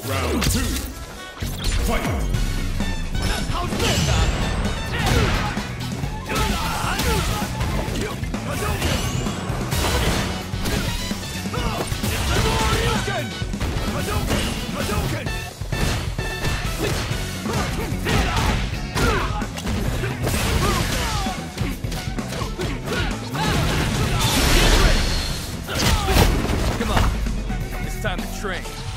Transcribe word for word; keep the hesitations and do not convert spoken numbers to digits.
Round two. Fight! How's this? Come on, it's time to train.